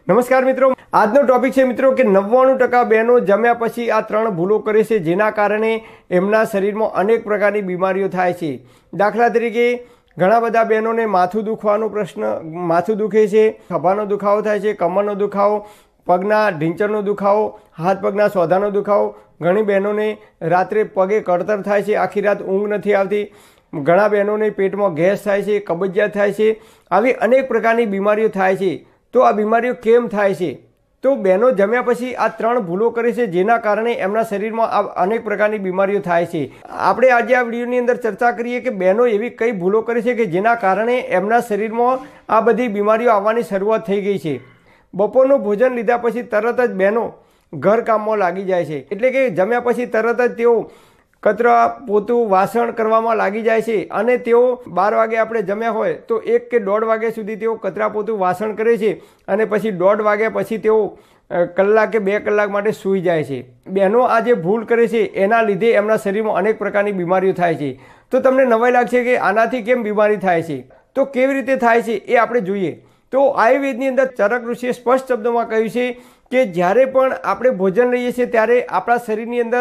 નમસ્કાર મિત્રો, આજનો ટોપિક છે મિત્રો કે 99% બહેનો જમ્યા પછી આ 3 ભૂલો કરે છે, જેના કારણે એમના શરીરમાં અનેક પ્રકારની બીમારીઓ થાય છે। દાખલા તરીકે ઘણા બધા બહેનોને માથું દુખવાનો પ્રશ્ન, માથું દુખે છે, ખભાનો દુખાવો થાય છે, કમરનો દુખાવો, પગના ઢીંચણનો દુખાવો, હાથ પગના સોધાનો દુખાવો, ઘણી બહેનોને રાત્રે પગે કળતર થાય છે, આખી રાત ઊંઘ નથી આવતી, ઘણા બહેનોને પેટમાં ગેસ થાય છે, કબજિયાત થાય છે, આવી અનેક પ્રકારની બીમારીઓ થાય છે। તો આ બીમારીઓ કેમ થાય છે? તો બહેનો જમ્યા પછી આ 3 ભૂલો કરે છે, જેના કારણે એમના શરીરમાં આ અનેક પ્રકારની બીમારીઓ થાય છે। આપણે આજે આ વિડીયોની અંદર ચર્ચા કરીએ કે બહેનો એવી કઈ ભૂલો કરે છે કે જેના કારણે એમના શરીરમાં આ બધી બીમારીઓ આવવાની શરૂઆત થઈ ગઈ છે। બપોરનું ભોજન લીધા પછી તરત જ બહેનો ઘરકામમાં લાગી જાય છે, એટલે કે જમ્યા પછી તરત જ તેઓ કચરા પોતું વાસણ કરવામાં લાગી જાય છે અને તેઓ 12 વાગે આપણે જમ્યા હોય તો 1 કે 1.5 વાગ્યા સુધી તેઓ કચરા પોતું વાસણ કરે છે અને પછી 1.5 વાગ્યા પછી તેઓ કલાક કે 2 કલાક માટે સૂઈ જાય છે। બહેનો આ જે ભૂલ કરે છે એના લીધે એમના શરીરમાં અનેક પ્રકારની બીમારીઓ થાય છે। તો તમને નવાઈ લાગશે કે આનાથી કેમ બીમારી થાય છે, તો કેવી રીતે થાય છે એ આપણે જોઈએ। તો આયુર્વેદની અંદર ચરક ઋષિએ સ્પષ્ટ શબ્દોમાં કહ્યું છે કે જ્યારે પણ આપણે ભોજન લઈએ છીએ ત્યારે આપણા શરીરની અંદર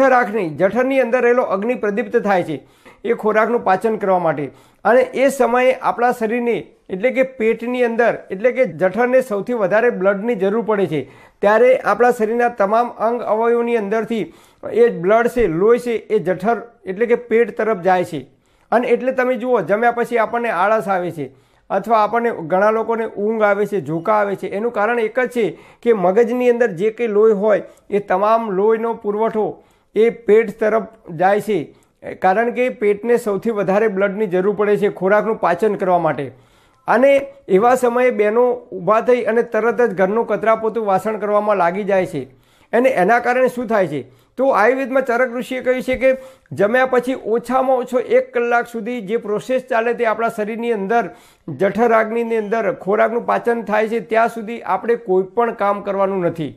જઠરની અંદર રહેલો અગ્નિ પ્રદીપ્ત થાય છે એ ખોરાકનું પાચન કરવા માટે, અને એ સમયે આપણા શરીરને એટલે કે પેટની અંદર એટલે કે જઠરને સૌથી વધારે બ્લડની જરૂર પડે છે। ત્યારે આપણા શરીરના તમામ અંગ અવયવોની અંદરથી એ બ્લડ છે, લોહી છે, એ જઠર એટલે કે પેટ તરફ જાય છે। અને એટલે તમે જુઓ, જમ્યા પછી આપણને આળસ આવે છે અથવા આપણને ઘણા લોકોને ઊંઘ આવે છે, ઝોકા આવે છે। એનું કારણ એક જ છે કે મગજની અંદર જે કંઈ લોહી હોય એ તમામ લોહીનો પુરવઠો એ પેટ તરફ જાય છે, કારણ કે પેટને સૌથી વધારે બ્લડની જરૂર પડે છે ખોરાકનું પાચન કરવા માટે। અને એવા સમયે બહેનો ઊભા થઈ અને તરત જ ઘરનું કચરાપોતું વાસણ કરવામાં લાગી જાય છે, અને એના કારણે શું થાય છે? તો આયુર્વેદમાં ચરક ઋષિએ કહ્યું છે કે જમ્યા પછી ઓછામાં ઓછો 1 કલાક સુધી જે પ્રોસેસ ચાલે તે આપણા શરીરની અંદર જઠર અગ્નિની અંદર ખોરાકનું પાચન થાય છે ત્યાં સુધી આપણે કોઈ પણ કામ કરવાનું નથી।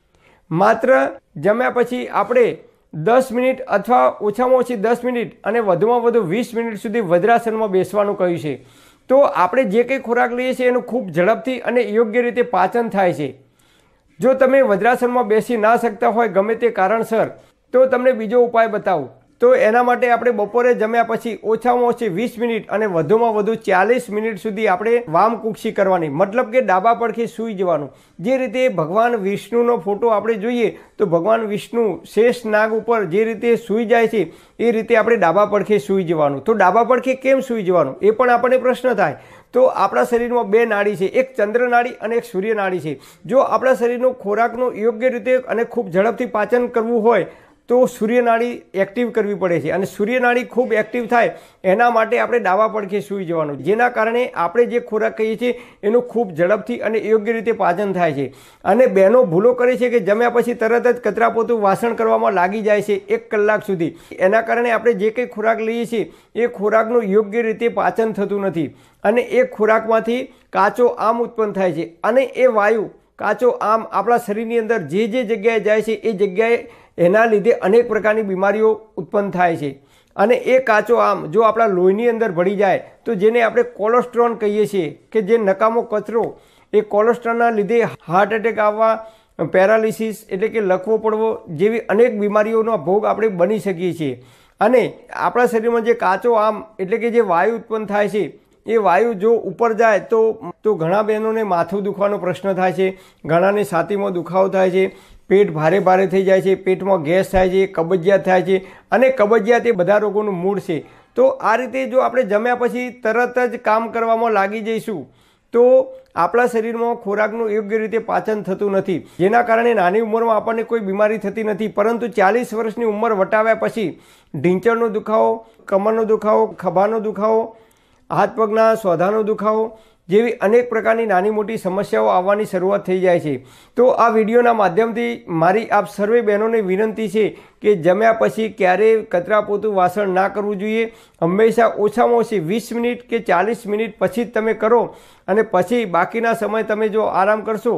માત્ર જમ્યા પછી આપણે 10 મિનિટ અથવા ઓછામાં ઓછી 10 મિનિટ અને વધુમાં વધુ 20 મિનિટ સુધી વજ્રાસનમાં બેસવાનું કહ્યું છે। તો આપણે જે કંઈ ખોરાક લઈએ છીએ એનું ખૂબ ઝડપથી અને યોગ્ય રીતે પાચન થાય છે। જો તમે વજ્રાસનમાં બેસી ના શકતા હોય ગમે તે કારણસર, તો તમને બીજો ઉપાય બતાવું। તો એના માટે આપણે બપોરે જમ્યા પછી ઓછામાં ઓછી 20 મિનિટ અને વધુમાં વધુ 40 મિનિટ સુધી આપણે વામકુક્ષી કરવાની, મતલબ કે ડાબા પડખે સૂઈ જવાનું। જે રીતે ભગવાન વિષ્ણુનો ફોટો આપણે જોઈએ તો ભગવાન વિષ્ણુ શેષ નાગ ઉપર જે રીતે સૂઈ જાય છે એ રીતે આપણે ડાબા પડખે સૂઈ જવાનું। તો ડાબા પડખે કેમ સૂઈ જવાનું એ પણ આપણને પ્રશ્ન થાય। તો આપણા શરીરમાં 2 નાડી છે, એક ચંદ્ર નાડી અને એક સૂર્ય નાડી છે। જો આપણા શરીરનો ખોરાકનું યોગ્ય રીતે અને ખૂબ ઝડપથી પાચન કરવું હોય તો સૂર્ય નાડી એક્ટિવ કરવી પડે છે, અને સૂર્ય નાડી ખૂબ એક્ટિવ થાય એના માટે આપણે ડાબા પડખે સૂઈ જવાનું, જેના કારણે આપણે જે ખોરાક કહીએ છીએ એનું ખૂબ ઝડપથી અને યોગ્ય રીતે પાચન થાય છે। અને બહેનો ભૂલો કરે છે કે જમ્યા પછી તરત જ કચરાપોતું વાસણ કરવામાં લાગી જાય છે 1 કલાક સુધી। એના કારણે આપણે જે કંઈ ખોરાક લઈએ છીએ એ ખોરાકનું યોગ્ય રીતે પાચન થતું નથી, અને એ ખોરાકમાંથી કાચો આમ ઉત્પન્ન થાય છે, અને એ વાયુ કાચો આમ આપણા શરીરની અંદર જે જગ્યાએ જાય છે એ જગ્યાએ એના લીધે અનેક પ્રકારની બીમારીઓ ઉત્પન્ન થાય છે। અને એ કાચો આમ જો આપણા લોહીની અંદર ભળી જાય તો જેને આપણે કોલેસ્ટ્રોલ કહીએ છીએ કે જે નકામો કચરો, એ કોલેસ્ટ્રોલના લીધે હાર્ટ એટેક આવવા, પેરાલિસિસ એટલે કે લકવો પડવો જેવી અનેક બીમારીઓનો ભોગ આપણે બની શકીએ છીએ। અને આપણા શરીરમાં જે કાચો આમ એટલે કે જે વાયુ ઉત્પન્ન થાય છે એ વાયુ જો ઉપર જાય તો ઘણા બહેનોને માથું દુખવાનો પ્રશ્ન થાય છે, ઘણાને છાતીમાં દુખાવો થાય છે, પેટ ભારે ભારે થઈ જાય છે, પેટમાં ગેસ થાય છે, કબજિયાત થાય છે, અને કબજિયાત એ બધા રોગોનું મૂળ છે। તો આ રીતે જો આપણે જમ્યા પછી તરત જ કામ કરવામાં લાગી જઈશું તો આપણા શરીરમાં ખોરાકનું યોગ્ય રીતે પાચન થતું નથી, જેના કારણે નાની ઉંમરમાં આપણને કોઈ બીમારી થતી નથી, પરંતુ 40 વર્ષની ઉંમર વટાવ્યા પછી ઢીંચણનો દુખાવો, કમરનો દુખાવો, ખભાનો દુખાવો, હાથ પગના સોધાનો દુખાવો જેવી અનેક પ્રકારની નાની મોટી સમસ્યાઓ આવવાની શરૂઆત થઈ જાય છે। તો આ વિડીયોના માધ્યમથી મારી આપ સર્વે બહેનોને વિનંતી છે કે જમ્યા પછી ક્યારેય કચરાપોતું વાસણ ના કરવું જોઈએ। હંમેશા ઓછામાં ઓછી 20 મિનિટ કે 40 મિનિટ પછી જ તમે કરો, અને પછી બાકીના સમય તમે જો આરામ કરશો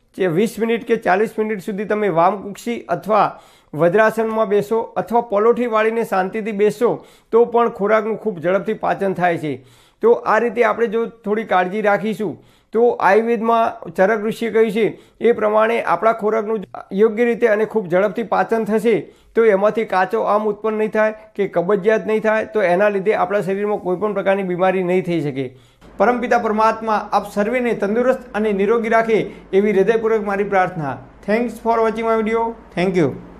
20 મિનિટ કે 40 મિનિટ સુધી તમે વામકુક્ષી અથવા વજ્રાસનમાં બેસો અથવા પલોઠી વાળીને શાંતિથી બેસો તો પણ ખોરાકનું ખૂબ ઝડપથી પાચન થાય છે। તો આ રીતે આપણે જો થોડી કાળજી રાખીશું તો આયુર્વેદમાં ચરક ઋષિએ કહ્યું છે એ પ્રમાણે આપણા ખોરાકનું યોગ્ય રીતે અને ખૂબ ઝડપથી પાચન થશે તો એમાંથી કાચો આમ ઉત્પન્ન નહીં થાય કે કબજિયાત નહીં થાય, તો એના લીધે આપણા શરીરમાં કોઈપણ પ્રકારની બીમારી નહીં થઈ શકે. પરમપિતા પરમાત્મા આપ સર્વેને તંદુરસ્ત અને નિરોગી રાખે એવી હૃદયપૂર્વક મારી પ્રાર્થના. Thanks for watching my video. Thank you.